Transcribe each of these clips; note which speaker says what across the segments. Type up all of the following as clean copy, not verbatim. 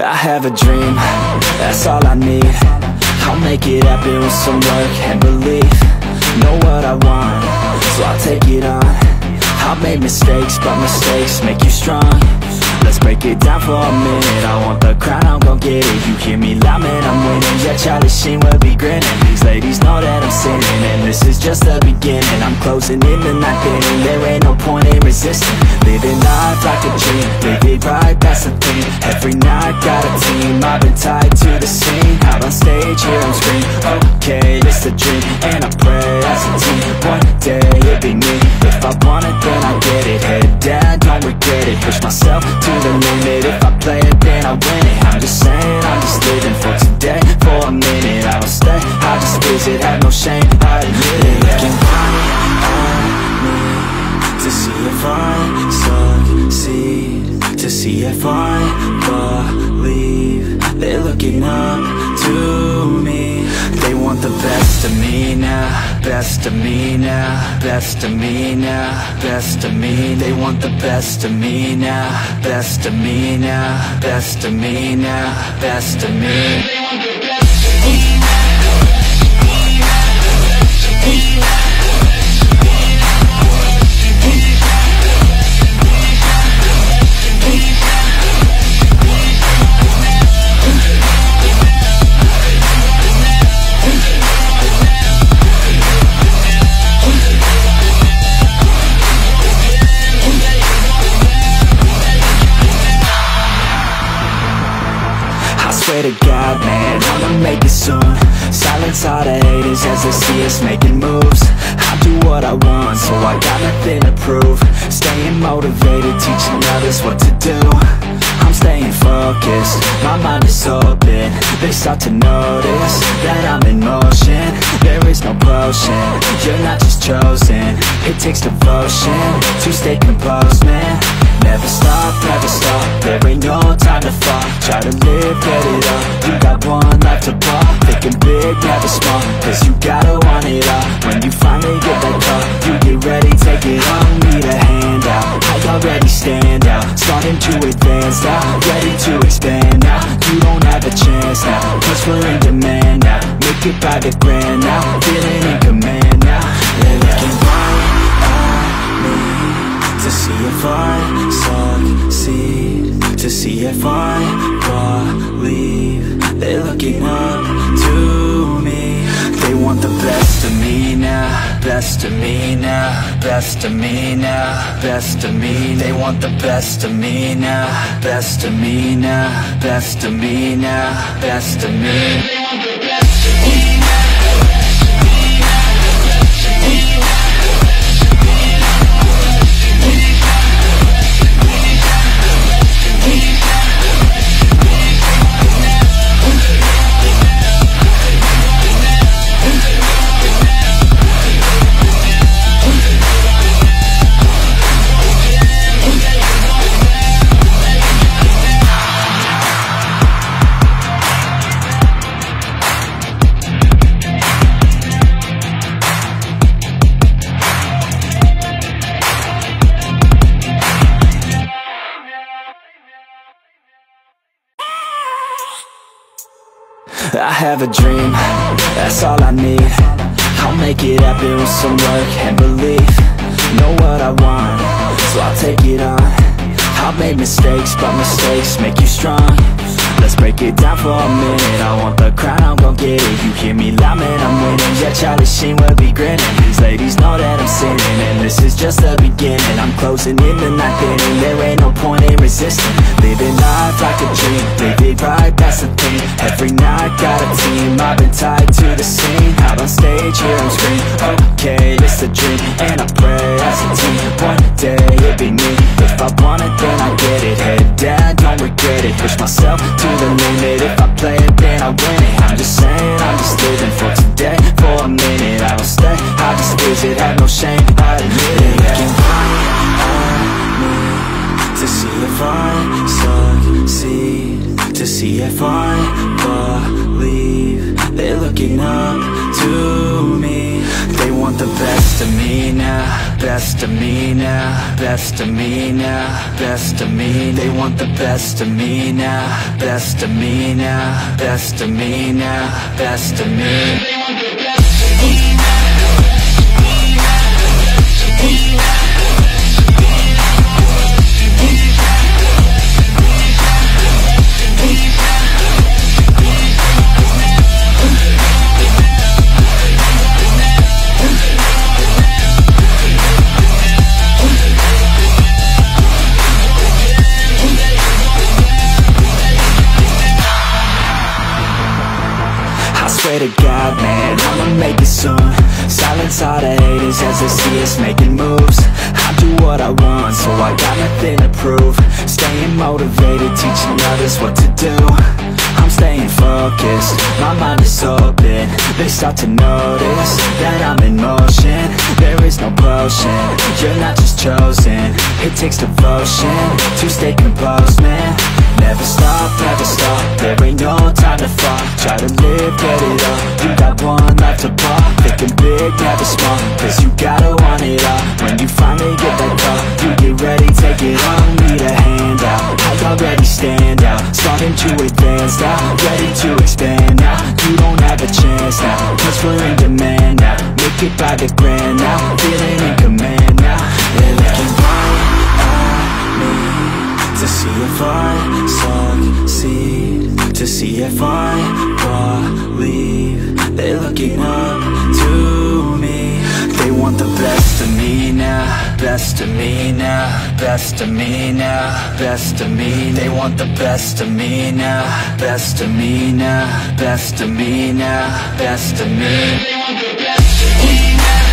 Speaker 1: I have a dream, that's all I need. I'll make it happen with some work and belief. Know what I want, so I'll take it on. I've made mistakes, but mistakes make you strong. Let's break it down for a minute. I want the crown, I'm gon' get it. You hear me loud, man, I'm winning. Yeah, Charlie Sheen will be grinning. These ladies know that I'm sinning, and this is just the beginning. I'm closing in the ninth inning. There ain't no point in resisting. Living life like a dream, live it right, that's the thing. Every night, got a team, I've been tied to the scene. Out on stage, here I'm screaming, okay, this a dream. And I pray as a team, one day it'll be me. If I want it, then I get it. Head down, don't regret it. Push myself to the limit. If I play it, then I win it. I'm just saying, I'm just living for today. For a minute, I don't stay, I just visit. Have no shame, I admit it. Looking right at me to see if I succeed, to see if I believe. They're looking up to me. They want the best of me now, best of me now, best of me now, best of me. They want the best of me now, best of me now, best of me now, best of me. They want the best of me. Swear to God, man, I'ma make it soon. Silence all the haters as they see us making moves. I do what I want, so I got nothing to prove. Staying motivated, teaching others what to do. I'm staying focused, my mind is open. They start to notice that I'm in motion. There is no potion, you're not just chosen. It takes devotion to stay composed, man. Never stop, there ain't no time to fall. Try to live, get it up, you got one life to ball. Thinking big, never small, cause you gotta want it all. When you finally get that call, you get ready, take it on. Need a hand out, I already stand out. Starting to advance now, ready to expand now. You don't have a chance now, cause we're in demand now. Make it by the grand now, feeling in command now. They're looking right at me to see if I succeed, to see if I believe. They're looking up to me. They want the best of me now, best of me now, best of me now, best of me. They want the best of me now, best of me now, best of me now, best of me. They want the best of me. I have a dream, that's all I need. I'll make it happen with some work and belief. Know what I want, so I'll take it on. I've made mistakes, but mistakes make you strong. Let's break it down for a minute. I want the crown, I'm gon' get it. You hear me loud, man, I'm winning. Yeah, Charlie Sheen will be grinning. These ladies know that I'm sinning, and this is just the beginning. I'm closing in the ninth inning. There ain't no point in resisting. Living life like a dream, live it right, that's the thing. Every night, got a team, I've been tied to the scene. Out on stage, here I'm screaming, okay, this a dream. And I pray as a team, one day it'll be me. If I want it, then I get it. Head down, don't regret it. Push myself to the limit. If I play it, then I win it. I'm just saying, I'm just living for today. For a minute, I don't stay, I just visit. Have no shame, I admit it. Looking right at me to see if I succeed, to see if I believe. They're looking up to me. They want the best of me now, best of me now, best of me now, best of me. They want the best of me now, best of me now, best of me now, best of me. They want the best of me now. Swear to God, man, I'ma make it soon. Silence all the haters as they see us making moves. I do what I want, so I got nothing to prove. Staying motivated, teaching others what to do. I'm staying focused, my mind is open. They start to notice that I'm in motion. There is no potion, you're not just chosen. It takes devotion to stay composed, man. Never stop, there ain't no time to fall. Try to live, get it up, you got one life to pop. Thinking big, never small, cause you gotta want it all. When you finally get that call, you get ready, take it on. Need a handout, I already stand out. Starting to advance now, ready to expand now. You don't have a chance now, cause we're in demand now. Make it by the grand now, feeling in command now. They're looking right at me to see if I succeed, to see if I believe. They're looking up to me. They want the best of me now, best of me now, best of me now, best of me. They want the best of me now, best of me now, best of me now, best of me. They want the best of me.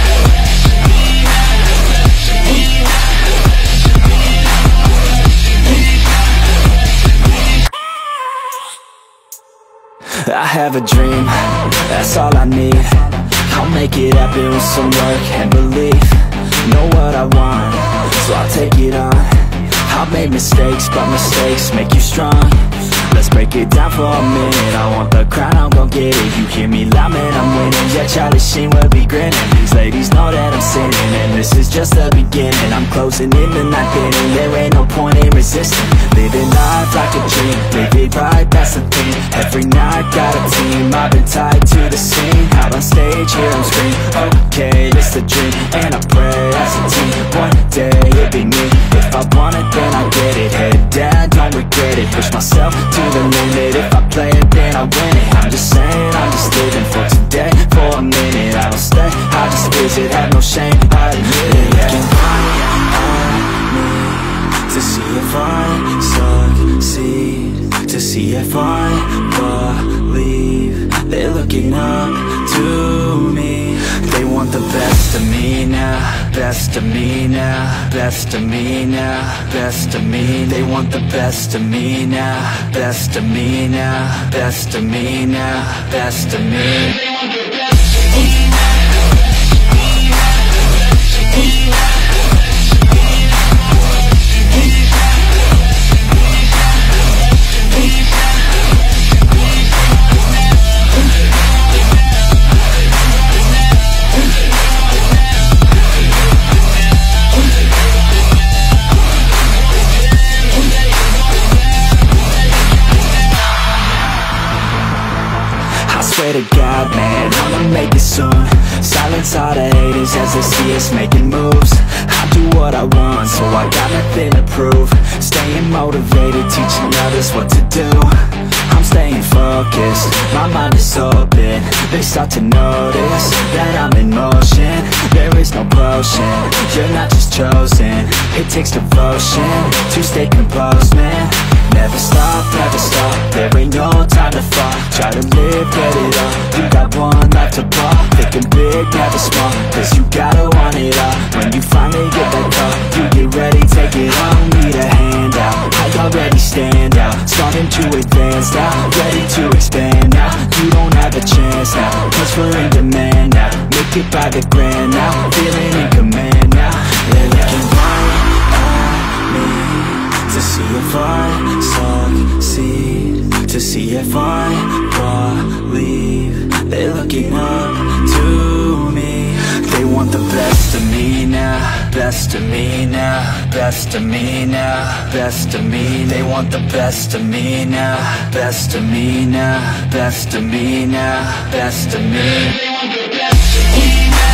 Speaker 1: I have a dream, that's all I need. I'll make it happen with some work and belief. Know what I want, so I'll take it on. I've made mistakes, but mistakes make you strong. Let's break it down for a minute. I want the crown, I'm gon' get it. You hear me loud, man, I'm winning. Yeah, Charlie Sheen will be grinning. These ladies know that I'm sinning, and this is just the beginning. I'm closing in the night inning. There ain't no point in resisting. Living life like a dream, live it right, that's the thing. Every night got a team, I've been tied to the scene. Out on stage, here I'm screaming, okay, this the dream. And I pray as a team, one day it'll be me. If I want it, then I get it. Head down, don't regret it. Push myself to the limit. If I play it, then I win it. I'm just saying, I'm just living for today, for a minute. I don't stay, I just visit, have no shame, I admit it. Looking right at me to see if I succeed, to see if I believe. They're looking up to me. They want the best of me now, best of me now, best of me now, best of me. They want the best of me now, best of me now, best of me now, best of me. They want the best of me now. Swear to God, man, I'ma make it soon. Silence all the haters as they see us making moves. I do what I want, so I got nothing to prove. Staying motivated, teaching others what to do. I'm staying focused, my mind is open. They start to notice that I'm in motion. There is no potion, you're not just chosen. It takes devotion to stay composed, man. Never stop, there ain't no time to fall. Try to live, get it up, you got one life to pop. Thinking big, never small, cause you gotta want it all. When you finally get that call, you get ready, take it on. Need a handout, I already stand out. Starting to advance now, ready to expand now. You don't have a chance now, cause we're in demand now. Make it by the grand now, feeling in command now. They're looking right at me to see if I succeed, to see if I believe. They're looking up to me. They want the best of me now, best of me now, best of me now, best of me. They want the best of me now, best of me now, best of me now, best of me. They want the best of me now.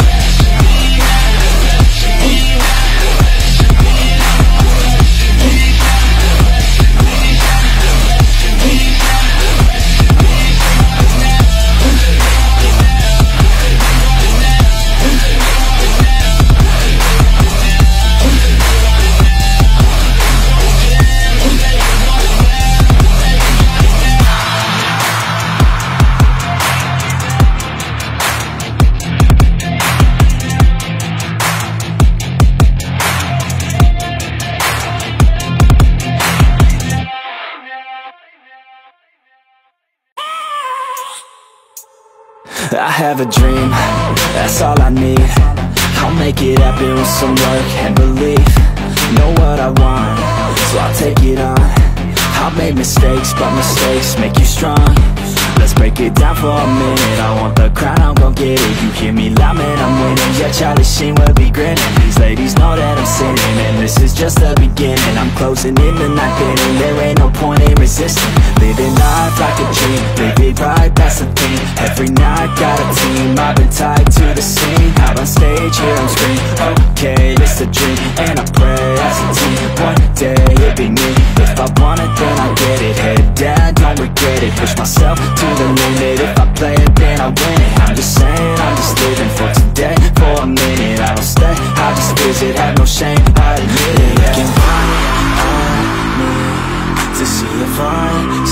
Speaker 2: I have a dream, that's all I need. I'll make it happen with some work and belief. Know what I want, so I'll take it on. I've made mistakes, but mistakes make you strong. Let's break it down for a minute. I want the crown, I'm gon' get it. You hear me loud, man, I'm winning. Yeah, Charlie Sheen will be grinning. These ladies know that I'm sinning, and this is just the beginning. I'm closing in the ninth inning. There ain't no point in resisting. Living life like a dream, live it right, that's the thing. Every night got a team, I've been tied to the scene. Out on stage, here I'm screaming. Okay, it's a dream, and I pray as a team. One day it'll be me. If I want it, then I get it. Head down, don't regret it. Push myself to the limit. If I play it, then I win it. I'm just saying, I'm just living for today. For a minute, I don't stay, I just visit. Have no shame, I admit it. Looking right at me to see if I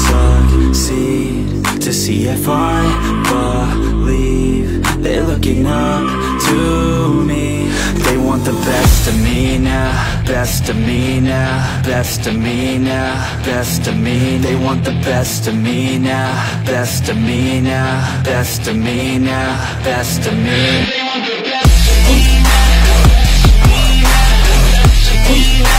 Speaker 2: succeed, to see if I believe. They're looking up to me. They want the best of me now, best of me now, best of me now, best of me. They want the best of me now, best of me now, best of me now, best of me. They want the best of me now, best of me now, best of me now.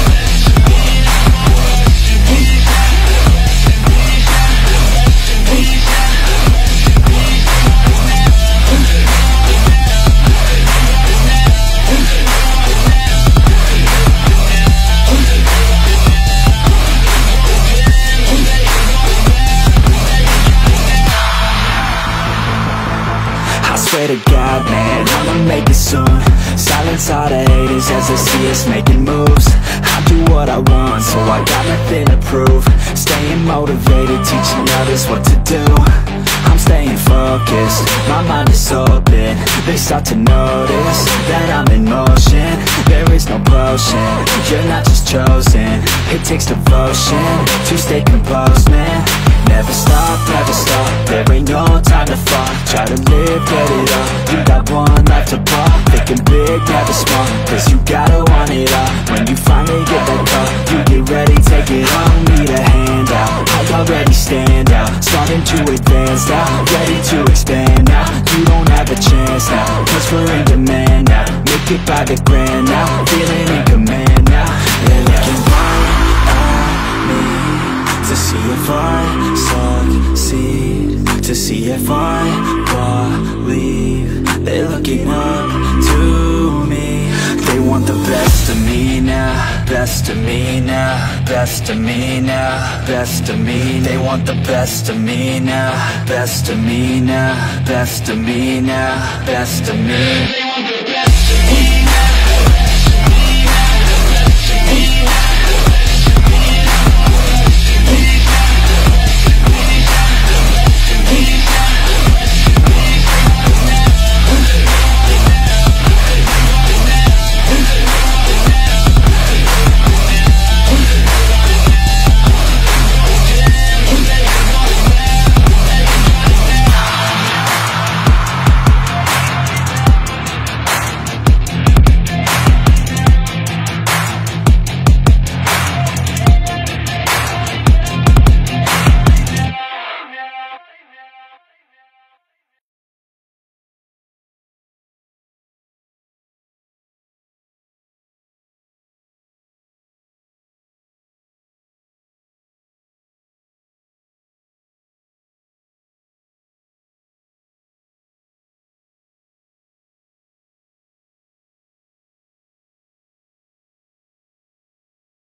Speaker 2: Swear to God, man, I'ma make it soon. Silence all the haters as they see us making moves. I do what I want, so I got nothing to prove. Staying motivated, teaching others what to do. I'm staying focused, my mind is open. They start to notice that I'm in motion. There is no potion, you're not just chosen. It takes devotion to stay composed, man. Never stop, there ain't no time to fall. Try to live, get it all, you got one life to pop. Thinking big, never small, cause you gotta want it all. When you finally get that call, you get ready, take it on. Need a hand out, I already stand out. Starting to advance now, ready to expand now. You don't have a chance now, cause we're in demand now. Make it by the grand now, feeling in command now. They're looking right at me to see if I succeed, to see if I believe. They're looking up to me. They want the best of me now, best of me now, best of me now, best of me. They want the best of me now, best of me now, best of me now, best of me.